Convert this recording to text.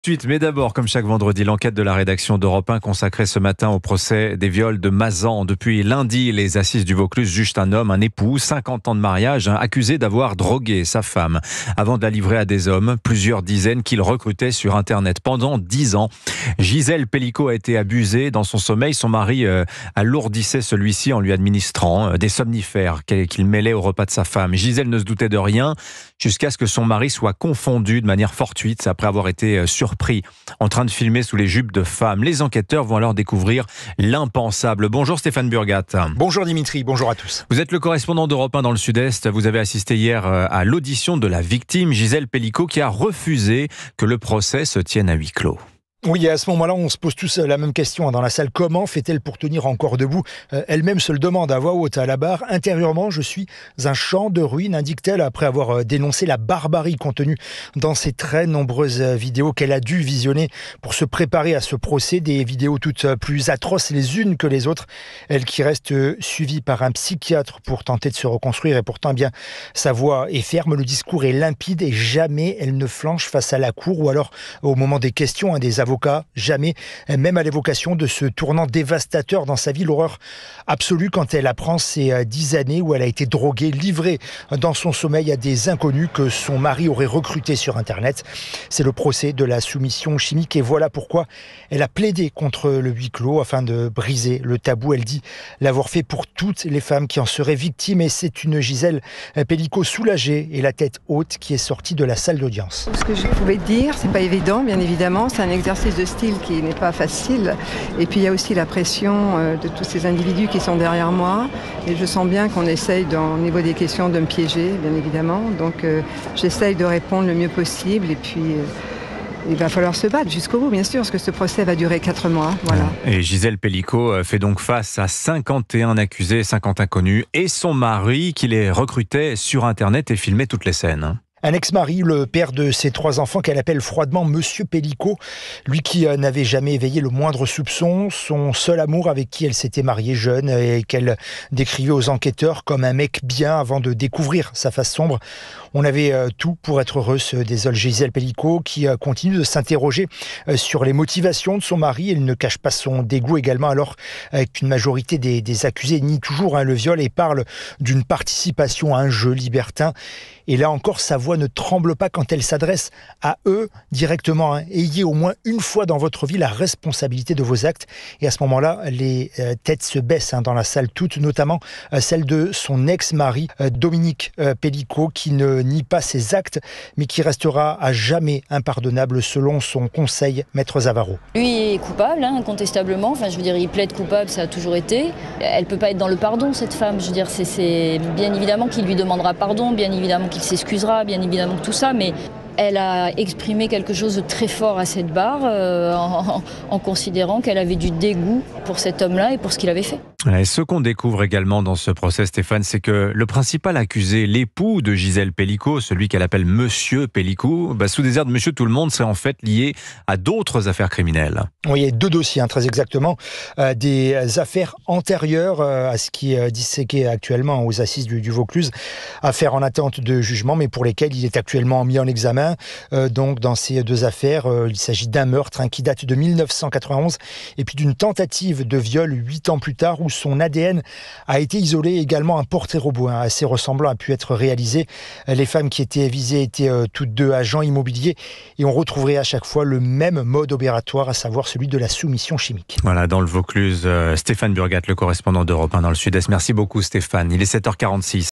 Suite, mais d'abord, comme chaque vendredi, l'enquête de la rédaction d'Europe 1 consacrée ce matin au procès des viols de Mazan. Depuis lundi, les assises du Vaucluse jugent un homme, un époux, 50 ans de mariage, accusé d'avoir drogué sa femme avant de la livrer à des hommes, plusieurs dizaines qu'il recrutait sur Internet pendant 10 ans. Gisèle Pellicot a été abusée dans son sommeil. Son mari alourdissait celui-ci en lui administrant des somnifères qu'il mêlait au repas de sa femme. Gisèle ne se doutait de rien jusqu'à ce que son mari soit confondu de manière fortuite après avoir été surpris en train de filmer sous les jupes de femmes. Les enquêteurs vont alors découvrir l'impensable. Bonjour Stéphane Burgat. Bonjour Dimitri, bonjour à tous. Vous êtes le correspondant d'Europe 1 dans le Sud-Est. Vous avez assisté hier à l'audition de la victime, Gisèle Pellicot, qui a refusé que le procès se tienne à huis clos. Oui, à ce moment-là, on se pose tous la même question dans la salle. Comment fait-elle pour tenir encore debout ? Elle-même se le demande à voix haute à la barre. Intérieurement, je suis un champ de ruines, indique-t-elle, après avoir dénoncé la barbarie contenue dans ces très nombreuses vidéos qu'elle a dû visionner pour se préparer à ce procès. Des vidéos toutes plus atroces les unes que les autres. Elle qui reste suivie par un psychiatre pour tenter de se reconstruire. Et pourtant, bien, sa voix est ferme, le discours est limpide et jamais elle ne flanche face à la cour ou alors au moment des questions des avocats. Jamais, même à l'évocation de ce tournant dévastateur dans sa vie, l'horreur absolue quand elle apprend ces 10 années où elle a été droguée, livrée dans son sommeil à des inconnus que son mari aurait recrutés sur Internet. C'est le procès de la soumission chimique et voilà pourquoi elle a plaidé contre le huis clos afin de briser le tabou. Elle dit l'avoir fait pour toutes les femmes qui en seraient victimes et c'est une Gisèle Pellicot soulagée et la tête haute qui est sortie de la salle d'audience. Ce que je pouvais dire, c'est pas évident, bien évidemment, c'est un exercice de style qui n'est pas facile. Et puis il y a aussi la pression de tous ces individus qui sont derrière moi. Et je sens bien qu'on essaye, au niveau des questions, de me piéger, bien évidemment. Donc j'essaye de répondre le mieux possible. Et puis il va falloir se battre jusqu'au bout, bien sûr, parce que ce procès va durer 4 mois. Voilà. Et Gisèle Pellicot fait donc face à 51 accusés, 50 inconnus, et son mari qui les recrutait sur Internet et filmait toutes les scènes. Un ex-mari, le père de ses 3 enfants qu'elle appelle froidement Monsieur Pellicot, lui qui n'avait jamais éveillé le moindre soupçon, son seul amour avec qui elle s'était mariée jeune et qu'elle décrivait aux enquêteurs comme un mec bien avant de découvrir sa face sombre. On avait tout pour être heureux, se désole Gisèle Pellicot qui continue de s'interroger sur les motivations de son mari. Elle ne cache pas son dégoût également alors qu'une majorité des accusés nie toujours le viol et parle d'une participation à un jeu libertin. Et là encore, sa voix ne tremble pas quand elle s'adresse à eux directement. Ayez au moins une fois dans votre vie la responsabilité de vos actes. Et à ce moment-là, les têtes se baissent dans la salle toutes, notamment celle de son ex-mari, Dominique Pellicot, qui ne nie pas ses actes, mais qui restera à jamais impardonnable selon son conseil, Maître Zavaro. Lui est coupable, incontestablement. Enfin, je veux dire, il plaide coupable, ça a toujours été. Elle peut pas être dans le pardon, cette femme. Je veux dire, c'est bien évidemment qu'il lui demandera pardon, bien évidemment qu'il s'excusera, bien évidemment que tout ça, mais elle a exprimé quelque chose de très fort à cette barre en considérant qu'elle avait du dégoût pour cet homme-là et pour ce qu'il avait fait. Et ce qu'on découvre également dans ce procès, Stéphane, c'est que le principal accusé, l'époux de Gisèle Pellicot, celui qu'elle appelle Monsieur Pellicot, sous des airs de Monsieur Tout-le-Monde, serait en fait lié à d'autres affaires criminelles. Oui, il y a 2 dossiers, très exactement, des affaires antérieures à ce qui est disséqué actuellement aux assises du Vaucluse, affaires en attente de jugement, mais pour lesquelles il est actuellement mis en examen. Donc dans ces 2 affaires, il s'agit d'un meurtre qui date de 1991 et puis d'une tentative de viol 8 ans plus tard où son ADN a été isolé. Également un portrait robot assez ressemblant a pu être réalisé. Les femmes qui étaient visées étaient toutes 2 agents immobiliers et on retrouverait à chaque fois le même mode opératoire, à savoir celui de la soumission chimique. Voilà, dans le Vaucluse, Stéphane Burgat, le correspondant d'Europe 1 dans le Sud-Est. Merci beaucoup Stéphane, il est 7h46.